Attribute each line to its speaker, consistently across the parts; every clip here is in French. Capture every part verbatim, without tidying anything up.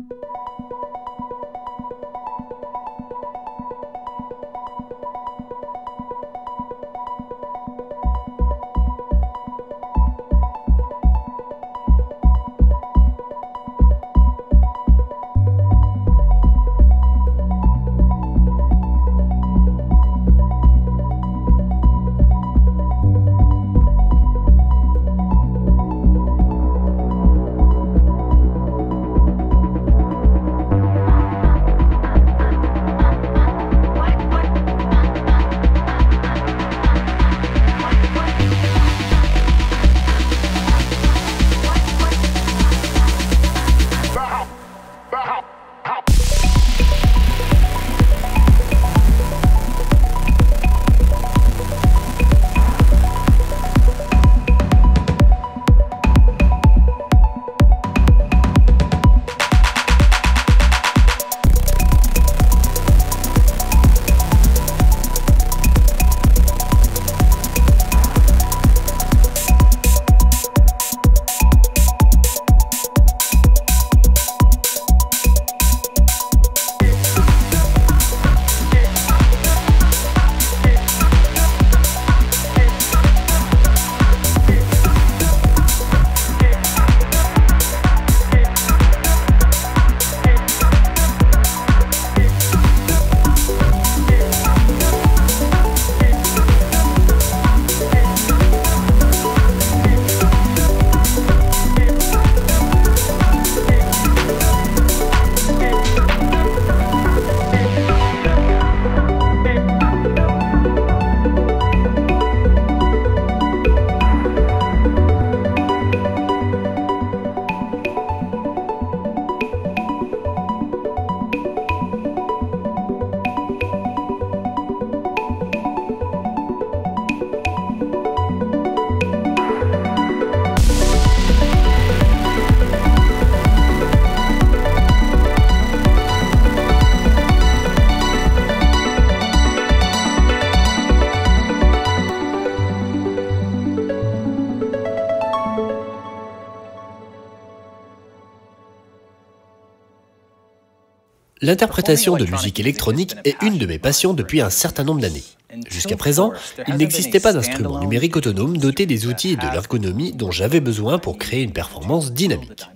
Speaker 1: L'interprétation de musique électronique est une de mes passions depuis un certain nombre d'années. Jusqu'à présent, il n'existait pas d'instrument numérique autonome doté des outils et de l'ergonomie dont j'avais besoin pour créer une performance dynamique.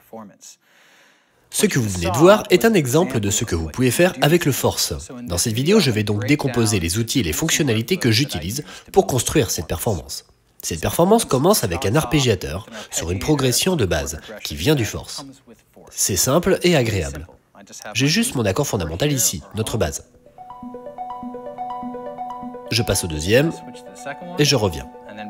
Speaker 1: Ce que vous venez de voir est un exemple de ce que vous pouvez faire avec le Force. Dans cette vidéo, je vais donc décomposer les outils et les fonctionnalités que j'utilise pour construire cette performance. Cette performance commence avec un arpégiateur sur une progression de base qui vient du Force. C'est simple et agréable. J'ai juste mon accord fondamental ici, notre base. Je passe au deuxième et je reviens.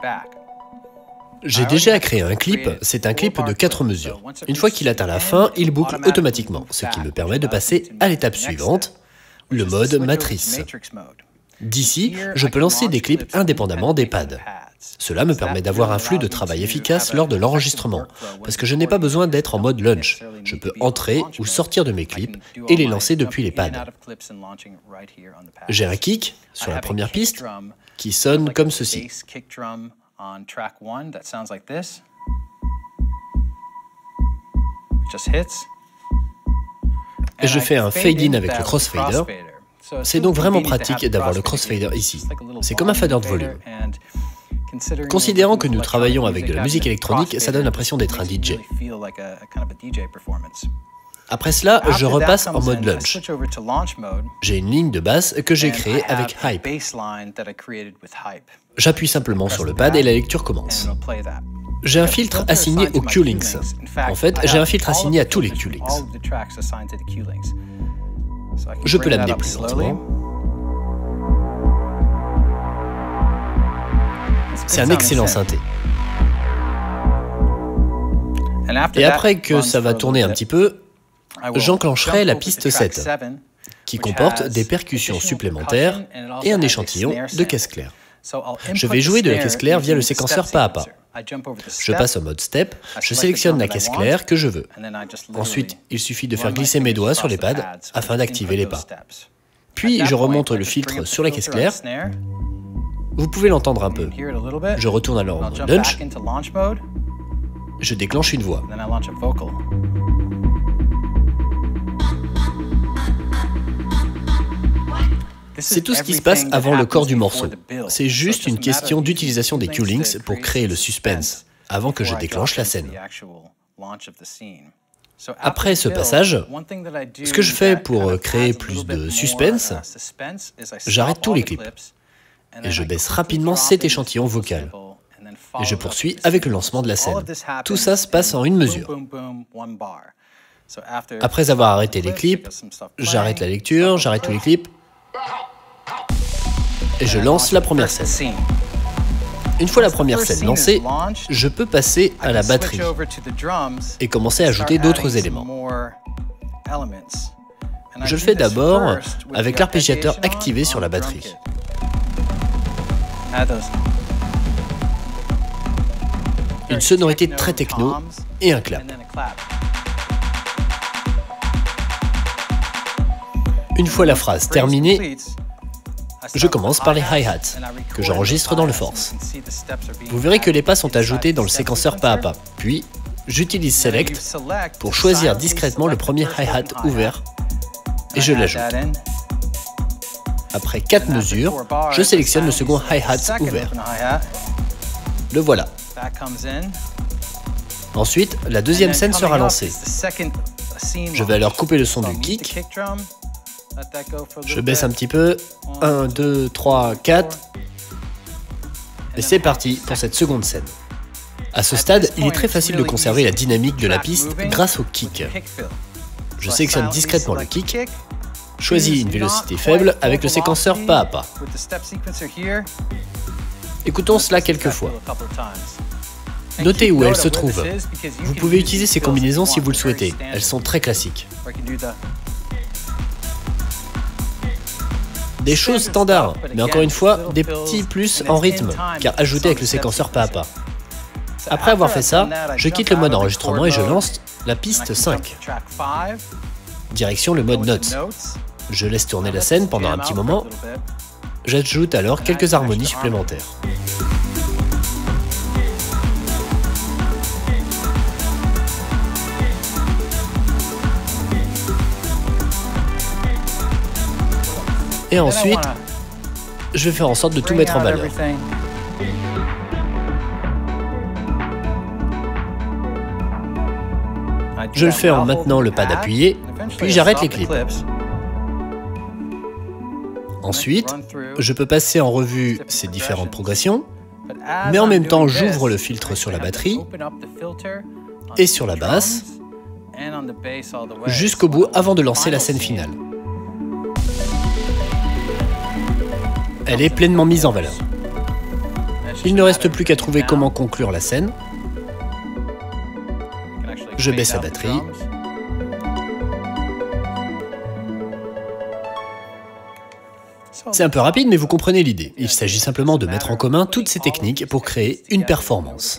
Speaker 1: J'ai déjà créé un clip, c'est un clip de quatre mesures. Une fois qu'il atteint la fin, il boucle automatiquement, ce qui me permet de passer à l'étape suivante, le mode matrice. D'ici, je peux lancer des clips indépendamment des pads. Cela me permet d'avoir un flux de travail efficace lors de l'enregistrement, parce que je n'ai pas besoin d'être en mode lunch. Je peux entrer ou sortir de mes clips et les lancer depuis les pads. J'ai un kick sur la première piste qui sonne comme ceci. Et je fais un fade-in avec le crossfader. C'est donc vraiment pratique d'avoir le crossfader ici. C'est comme un fader de volume. Considérant que nous travaillons avec de la musique électronique, ça donne l'impression d'être un D J. Après cela, je repasse en mode lunch. J'ai une ligne de basse que j'ai créée avec Hype. J'appuie simplement sur le pad et la lecture commence. J'ai un filtre assigné aux Q-Links. En fait, j'ai un filtre assigné à tous les Q-Links. Je peux l'amener plus lentement. C'est un excellent synthé. Et après que ça va tourner un petit peu, j'enclencherai la piste sept, qui comporte des percussions supplémentaires et un échantillon de caisse claire. Je vais jouer de la caisse claire via le séquenceur pas à pas. Je passe au mode step, je sélectionne la caisse claire que je veux. Ensuite, il suffit de faire glisser mes doigts sur les pads afin d'activer les pas. Puis, je remonte le filtre sur la caisse claire. Vous pouvez l'entendre un peu. Je retourne alors en mode lunch. Je déclenche une voix. C'est tout ce qui se passe avant le corps du morceau. C'est juste une question d'utilisation des Q-Links pour créer le suspense, avant que je déclenche la scène. Après ce passage, ce que je fais pour créer plus de suspense, j'arrête tous les clips et je baisse rapidement cet échantillon vocal. Et je poursuis avec le lancement de la scène. Tout ça se passe en une mesure. Après avoir arrêté les clips, j'arrête la lecture, j'arrête tous les clips et je lance la première scène. Une fois la première scène lancée, je peux passer à la batterie et commencer à ajouter d'autres éléments. Je le fais d'abord avec l'arpégiateur activé sur la batterie. Une sonorité très techno et un clap. Une fois la phrase terminée, je commence par les hi-hats, que j'enregistre dans le Force. Vous verrez que les pas sont ajoutés dans le séquenceur pas à pas. Puis, j'utilise Select pour choisir discrètement le premier hi-hat ouvert et je l'ajoute. Après quatre mesures, je sélectionne le second hi-hat ouvert. Le voilà. Ensuite, la deuxième scène sera lancée. Je vais alors couper le son du kick. Je baisse un petit peu. un, deux, trois, quatre. Et c'est parti pour cette seconde scène. À ce stade, il est très facile de conserver la dynamique de la piste grâce au kick. Je sélectionne discrètement le kick, choisis une vélocité faible avec le séquenceur pas à pas. Écoutons cela quelques fois. Notez où elle se trouve. Vous pouvez utiliser ces combinaisons si vous le souhaitez. Elles sont très classiques. Des choses standards, mais encore une fois, des petits plus en rythme, car ajoutés avec le séquenceur pas à pas. Après avoir fait ça, je quitte le mode enregistrement et je lance la piste cinq. Direction le mode notes. Je laisse tourner la scène pendant un petit moment. J'ajoute alors quelques harmonies supplémentaires. Et ensuite, je vais faire en sorte de tout mettre en valeur. Je le fais en maintenant le pad appuyé, puis j'arrête les clips. Ensuite, je peux passer en revue ces différentes progressions, mais en même temps j'ouvre le filtre sur la batterie et sur la basse, jusqu'au bout avant de lancer la scène finale. Elle est pleinement mise en valeur. Il ne reste plus qu'à trouver comment conclure la scène. Je baisse la batterie. C'est un peu rapide, mais vous comprenez l'idée. Il s'agit simplement de mettre en commun toutes ces techniques pour créer une performance.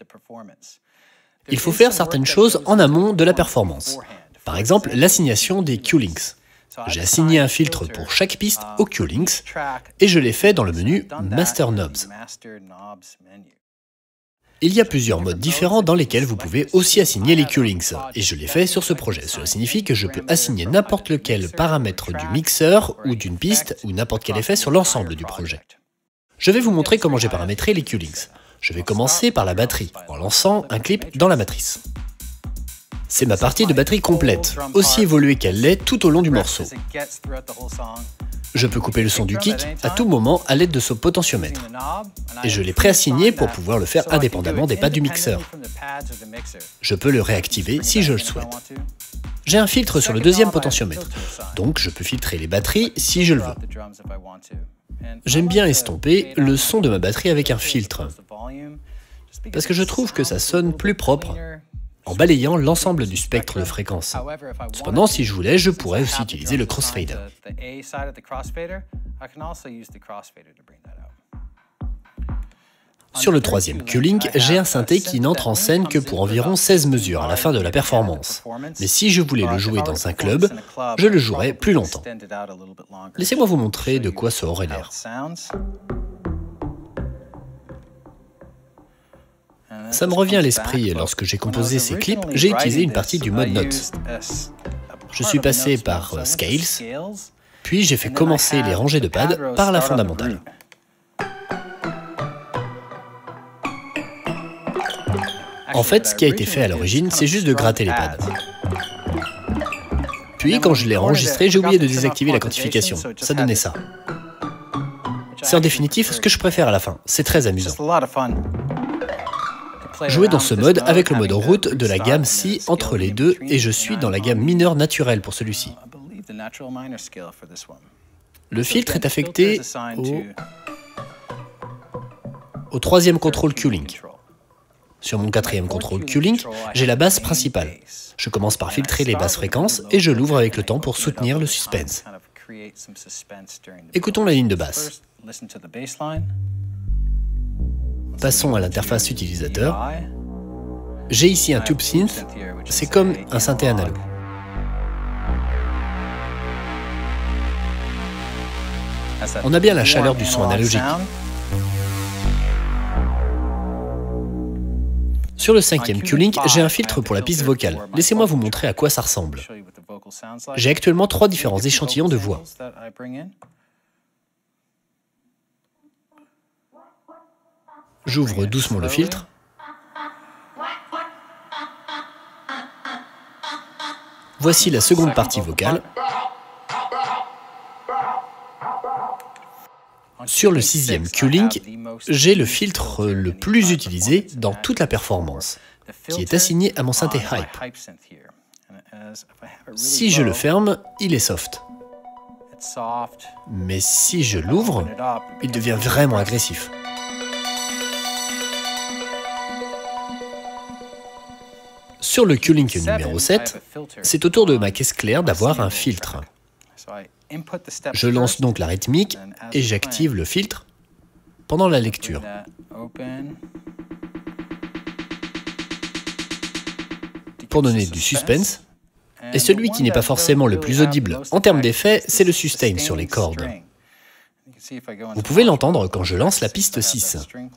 Speaker 1: Il faut faire certaines choses en amont de la performance. Par exemple, l'assignation des Q-Links. J'ai assigné un filtre pour chaque piste aux Q-Links et je l'ai fait dans le menu Master Knobs. Il y a plusieurs modes différents dans lesquels vous pouvez aussi assigner les Q-Links, et je l'ai fait sur ce projet. Cela signifie que je peux assigner n'importe lequel paramètre du mixeur ou d'une piste ou n'importe quel effet sur l'ensemble du projet. Je vais vous montrer comment j'ai paramétré les Q-Links. Je vais commencer par la batterie, en lançant un clip dans la matrice. C'est ma partie de batterie complète, aussi évoluée qu'elle l'est tout au long du morceau. Je peux couper le son du kick à tout moment à l'aide de ce potentiomètre. Et je l'ai préassigné pour pouvoir le faire indépendamment des pads du mixeur. Je peux le réactiver si je le souhaite. J'ai un filtre sur le deuxième potentiomètre, donc je peux filtrer les batteries si je le veux. J'aime bien estomper le son de ma batterie avec un filtre, parce que je trouve que ça sonne plus propre en balayant l'ensemble du spectre de fréquences. Cependant, si je voulais, je pourrais aussi utiliser le crossfader. Sur le troisième Q-Link, j'ai un synthé qui n'entre en scène que pour environ seize mesures à la fin de la performance. Mais si je voulais le jouer dans un club, je le jouerais plus longtemps. Laissez-moi vous montrer de quoi ça aurait l'air. Ça me revient à l'esprit, lorsque j'ai composé ces clips, j'ai utilisé une partie du mode Notes. Je suis passé par Scales, Puis j'ai fait commencer les rangées de pads par la fondamentale. En fait, ce qui a été fait à l'origine, c'est juste de gratter les pads. Puis, quand je l'ai enregistré, j'ai oublié de désactiver la quantification. Ça donnait ça. C'est en définitive ce que je préfère à la fin. C'est très amusant. Jouer dans ce mode avec le mode route de la gamme Si entre les deux, et je suis dans la gamme mineure naturelle pour celui-ci. Le filtre est affecté au, au troisième contrôle Q-Link. Sur mon quatrième contrôle Q-Link, j'ai la basse principale. Je commence par filtrer les basses fréquences et je l'ouvre avec le temps pour soutenir le suspense. Écoutons la ligne de basse. Passons à l'interface utilisateur. J'ai ici un tube synth, c'est comme un synthé analogue. On a bien la chaleur du son analogique. Sur le cinquième Q-Link, j'ai un filtre pour la piste vocale. Laissez-moi vous montrer à quoi ça ressemble. J'ai actuellement trois différents échantillons de voix. J'ouvre doucement le filtre. Voici la seconde partie vocale. Sur le sixième Q-Link, j'ai le filtre le plus utilisé dans toute la performance, qui est assigné à mon synthé Hype. Si je le ferme, il est soft. Mais si je l'ouvre, il devient vraiment agressif. Sur le Q-Link numéro sept, c'est au tour de ma caisse claire d'avoir un filtre. Je lance donc la rythmique et j'active le filtre pendant la lecture. Pour donner du suspense, et celui qui n'est pas forcément le plus audible en termes d'effet, c'est le sustain sur les cordes. Vous pouvez l'entendre quand je lance la piste six.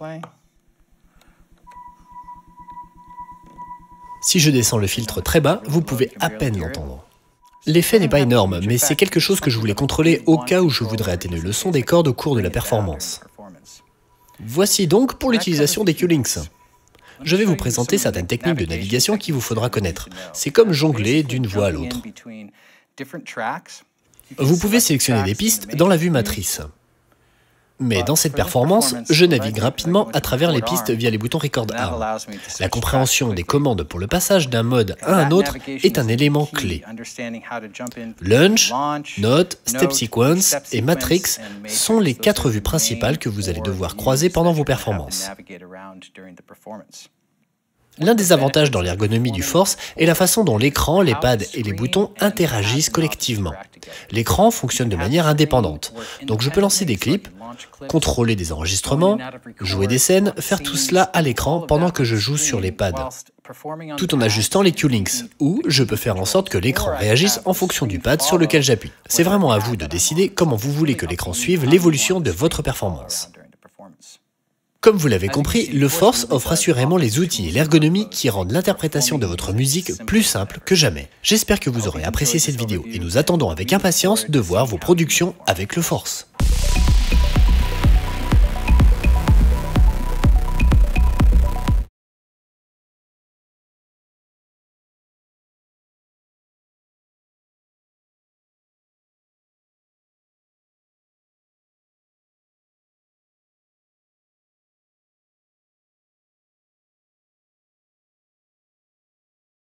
Speaker 1: Si je descends le filtre très bas, vous pouvez à peine l'entendre. L'effet n'est pas énorme, mais c'est quelque chose que je voulais contrôler au cas où je voudrais atténuer le son des cordes au cours de la performance. Voici donc pour l'utilisation des Q-Links. Je vais vous présenter certaines techniques de navigation qu'il vous faudra connaître. C'est comme jongler d'une voix à l'autre. Vous pouvez sélectionner des pistes dans la vue matrice. Mais dans cette performance, je navigue rapidement à travers les pistes via les boutons Record Arm. La compréhension des commandes pour le passage d'un mode à un autre est un élément clé. Launch, Note, Step Sequence et Matrix sont les quatre vues principales que vous allez devoir croiser pendant vos performances. L'un des avantages dans l'ergonomie du Force est la façon dont l'écran, les pads et les boutons interagissent collectivement. L'écran fonctionne de manière indépendante, donc je peux lancer des clips, contrôler des enregistrements, jouer des scènes, faire tout cela à l'écran pendant que je joue sur les pads, tout en ajustant les Q-Links, ou je peux faire en sorte que l'écran réagisse en fonction du pad sur lequel j'appuie. C'est vraiment à vous de décider comment vous voulez que l'écran suive l'évolution de votre performance. Comme vous l'avez compris, le Force offre assurément les outils et l'ergonomie qui rendent l'interprétation de votre musique plus simple que jamais. J'espère que vous aurez apprécié cette vidéo et nous attendons avec impatience de voir vos productions avec le Force.